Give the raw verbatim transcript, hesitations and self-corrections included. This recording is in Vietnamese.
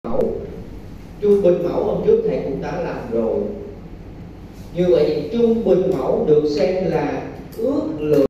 mẫu. Trung bình mẫu hôm trước thầy cũng đã làm rồi. Như vậy trung bình mẫu được xem là ước lượng